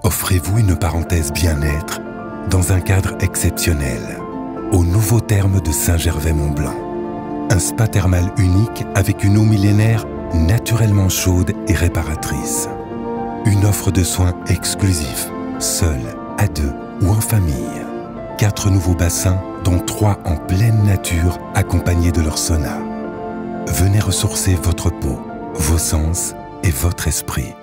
Offrez-vous une parenthèse bien-être dans un cadre exceptionnel, au nouveau terme de Saint-Gervais-Mont-Blanc. Un spa thermal unique avec une eau millénaire naturellement chaude et réparatrice. Une offre de soins exclusifs, seul, à deux ou en famille. 4 nouveaux bassins, dont 3 en pleine nature, accompagnés de leur sauna. Venez ressourcer votre peau, vos sens et votre esprit.